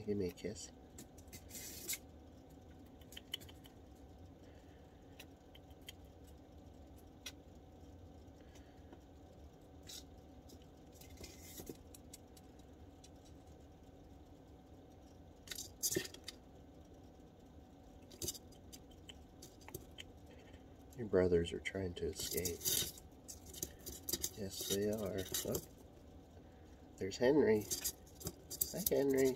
Give me a kiss. Your brothers are trying to escape. Yes, they are. Oh, there's Henry. Hi, Henry.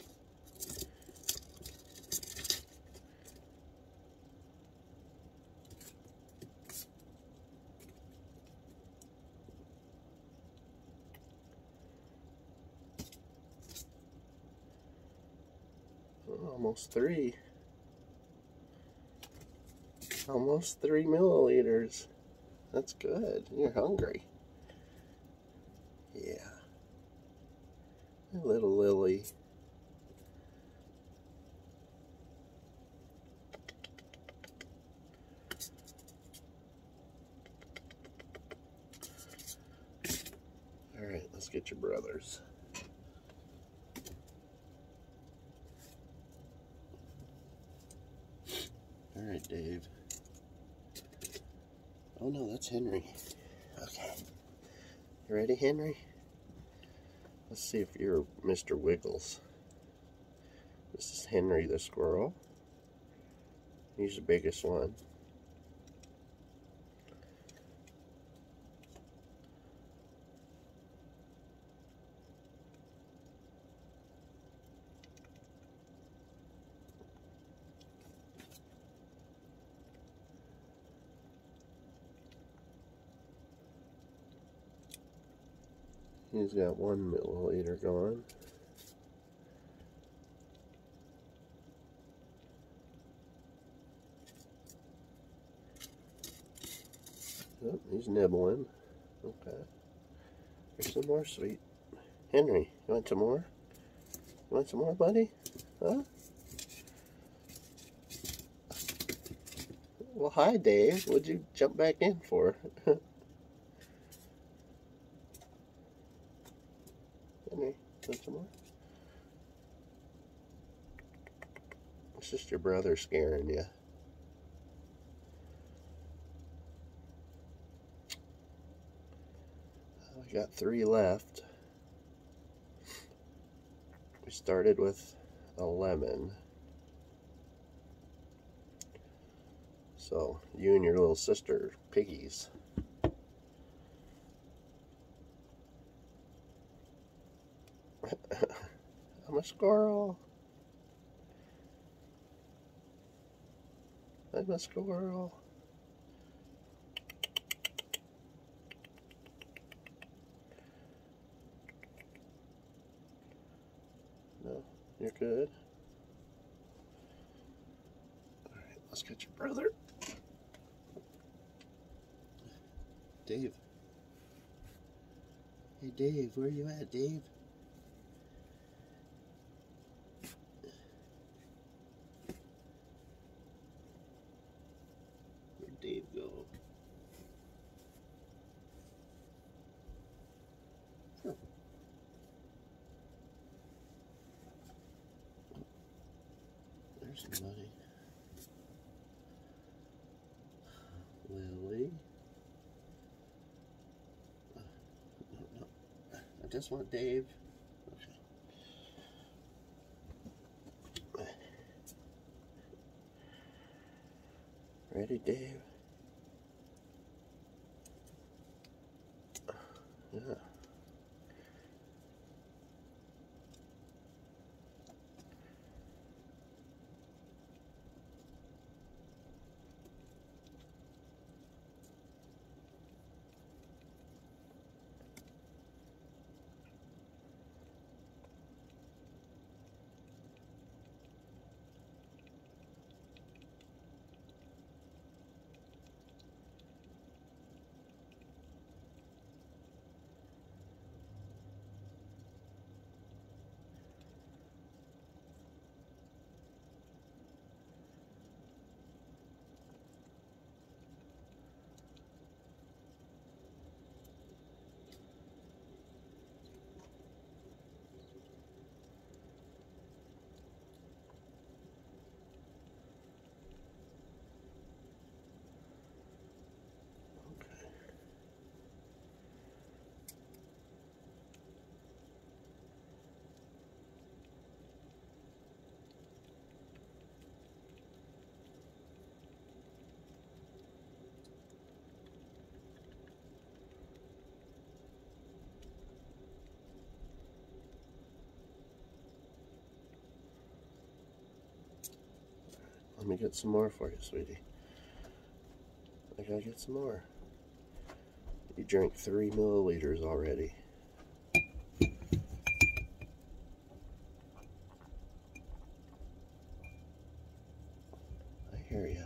Oh, almost 3. Almost 3 milliliters. That's good. You're hungry. Yeah. Little Lily. Alright, let's get your brothers. Alright, Dave. Oh no, that's Henry. Okay. You ready, Henry? Let's see if you're Mr. Wiggles. This is Henry the squirrel. He's the biggest one. He's got 1 milliliter gone. Oh, he's nibbling. Okay. Here's some more sweet. Henry, you want some more? You want some more, buddy? Huh? Well, hi, Dave. What'd you jump back in for? Henry, want some more? It's just your brother scaring you. We got 3 left. We started with a lemon. So, you and your little sister, piggies. I'm a squirrel. I'm a squirrel. No, you're good. Alright, let's get your brother. Dave. Hey, Dave, where you at, Dave? Where'd Dave go? There's somebody. Lily. No. I just want Dave. Okay. Ready, Dave? Yeah. Let me get some more for you, sweetie. I gotta get some more. You drank 3 milliliters already. I hear ya.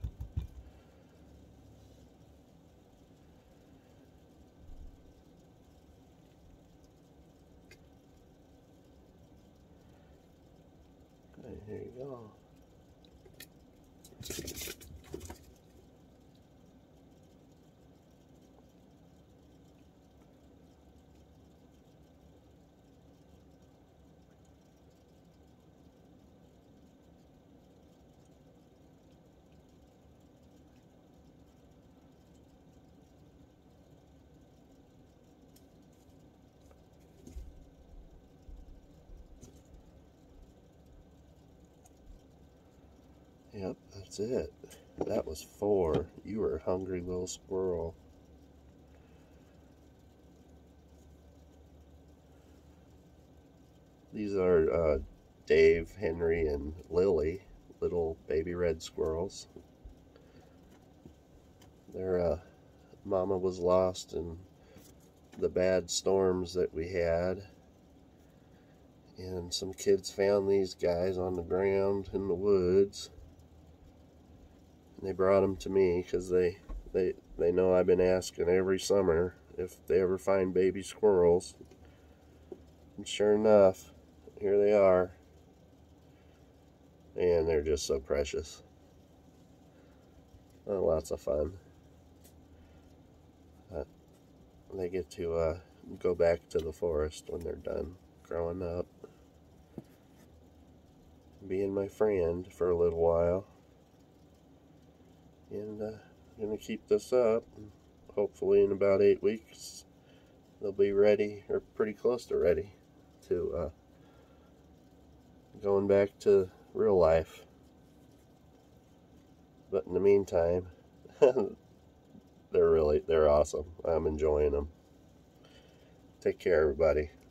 Good, here you go. Yep, that's it. That was 4. You were a hungry little squirrel. These are Dave, Henry, and Lily, little baby red squirrels. Their mama was lost in the bad storms that we had. And some kids found these guys on the ground in the woods. And they brought them to me because they know I've been asking every summer if they ever find baby squirrels. And sure enough, here they are. And they're just so precious. Oh, lots of fun. They get to go back to the forest when they're done growing up. Being my friend for a little while. And I'm going to keep this up. Hopefully in about 8 weeks they'll be ready, or pretty close to ready, to going back to real life. But in the meantime, they're awesome. I'm enjoying them. Take care, everybody.